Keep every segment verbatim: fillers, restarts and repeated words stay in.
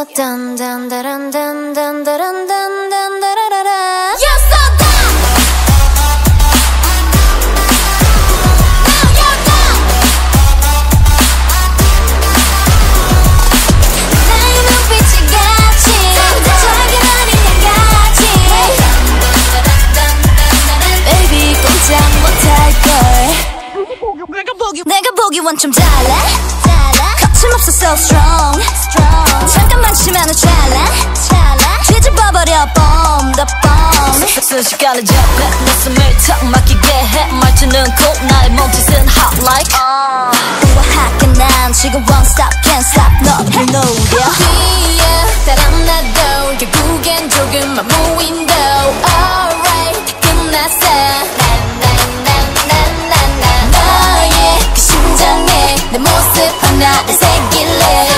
dun dun dun dun dun dun dun dun dun dun. You're so dumb. Now you're dumb. 나의 눈빛이 같이 작은 어린 양같이 Baby 꼼짝 못할걸 내가 보기 내가 보기 원점 달라 거침없어 so strong 잠깐만 치면은 찰나 뒤집어버려 bomb the bomb 순식간에 잡해 내 숨을 턱 막히게 해 말투는 cool 나의 몸짓은 hot like 우아하게 난 지금 won't stop can't stop 너를 노려 뒤에 따람 나도 결국엔 조금만 무인도 alright 끝났어 너의 그 심장에 내 모습 하나를 새길래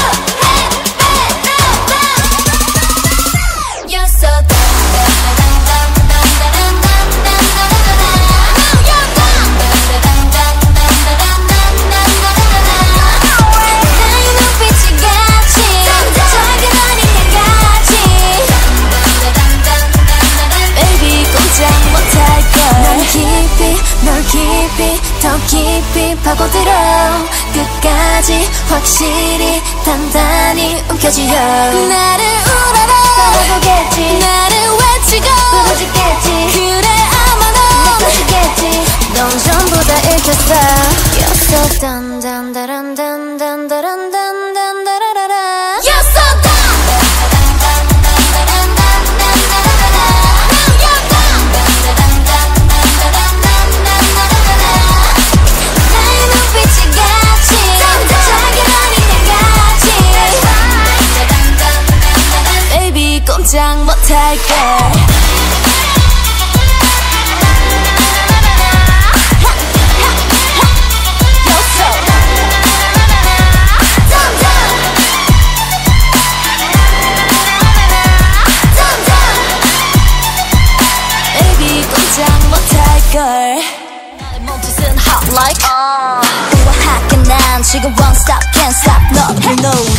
You're so 나의 눈빛이 같이 작은 어린 양같이 Baby 꼼짝 못할걸 널 깊이 널 깊이 더 깊이 파고들어 끝까지 확실히 단단히 움켜쥐어 나를 우러러 떠나보겠지 나를 외치고 부러지겠지 그래 아마 넌 느껴지겠지 넌 전부 다 읽혔어 You're so dun dun dun dun dun dun dun dun dun dun You're so dumb 나의 눈빛이 같이 작은 어린 양같이 Baby 꼼짝 못할걸 나의 몸짓은 hot like 우아하게 난 지금 won't stop can't stop 너를 노려